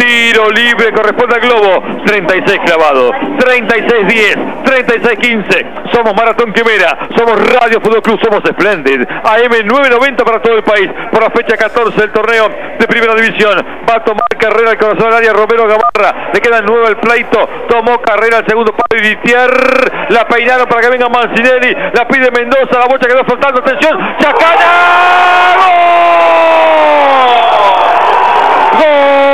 Tiro libre, corresponde al Globo. 36 clavado, 36-10, 36-15. Somos Maratón Quimera, somos Radio Fútbol Club, somos Splendid. AM 990 para todo el país. Por la fecha 14 del torneo de Primera División. Va a tomar carrera al corazón del área Romero Gamarra. Le quedan 9 al pleito. Tomó carrera al segundo palo y Ditier. La peinaron para que venga Mancinelli. La pide Mendoza. La bocha quedó flotando. Atención. ¡Chacana! ¡Gol! ¡Gol!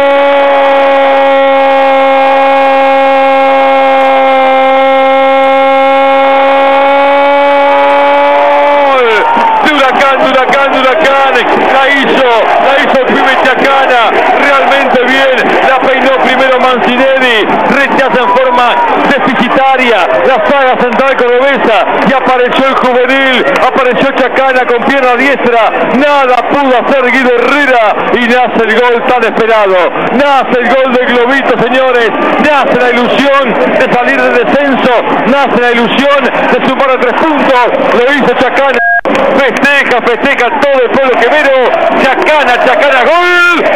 La hizo el pibe Chacana, realmente bien, la peinó primero Mancinelli, rechaza en forma deficitaria la saga central cordobesa y apareció el juvenil, apareció Chacana con pierna diestra, nada pudo hacer Guido Herrera y nace el gol tan esperado, nace el gol del Globito, señores, nace la ilusión de salir del descenso, nace la ilusión de sumar a 3 puntos, lo hizo Chacana. Festeja todo el pueblo quemero. Chacana, gol.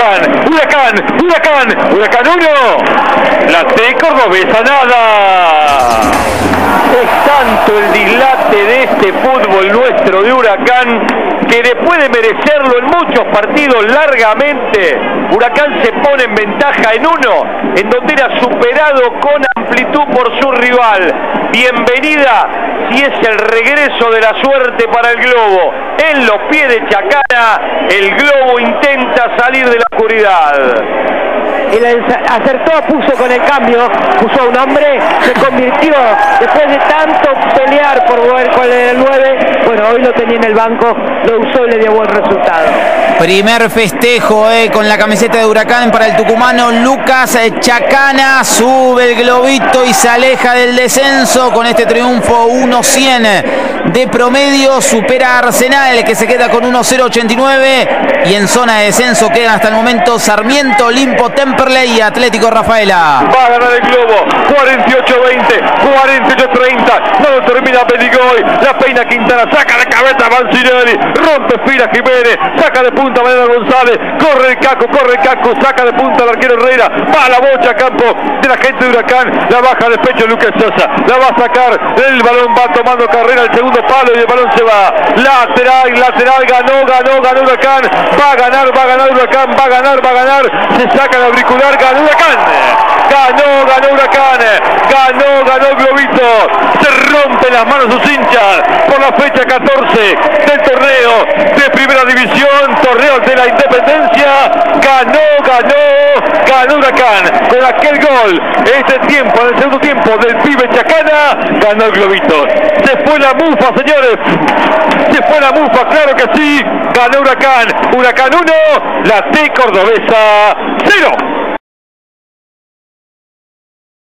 Huracán 1. La T cordobesa nada. Es tanto el dislate de este fútbol nuestro de Huracán que después de merecerlo en muchos partidos largamente, Huracán se pone en ventaja en uno, en donde era superado con amplitud por su rival. Bienvenida si es el regreso de la suerte para el Globo. En los pies de Chacana, el Globo intenta salir de la oscuridad. Él acertó, puso con el cambio, puso a un hombre, se convirtió después de tanto pelear por ver cuál era el 9. Bueno, hoy lo tenía en el banco, lo usó y le dio buen resultado. Primer festejo con la camiseta de Huracán para el tucumano Lucas Chacana. Sube el globito y se aleja del descenso con este triunfo 1-100 de promedio. Supera a Arsenal, que se queda con 1-0-89. Y en zona de descenso quedan hasta el momento Sarmiento, Olimpo, Temperley y Atlético Rafaela. Va a ganar el Globo, 48-20, 48-30. No lo termina Peligoy. La peina Quintana, saca de cabeza Mancinelli, rompe fila Jiménez, saca de punta Mariano González, corre el Caco, saca de punta el arquero Herrera, va a la bocha a campo de la gente de Huracán, la baja de pecho Lucas Sosa, la va a sacar, el balón va tomando carrera al segundo palo y el balón se va, lateral, ganó Huracán, va a ganar Huracán, se saca el auricular, ganó Huracán, ganó el Globito, se rompen las manos sus hinchas por la fecha 14 del torneo de Primera División, torneo de la Independencia, ganó Huracán con aquel gol, en el segundo tiempo del pibe Chacana, ganó el Globito, se fue la mufa, señores, claro que sí, ganó Huracán 1, la T cordobesa 0.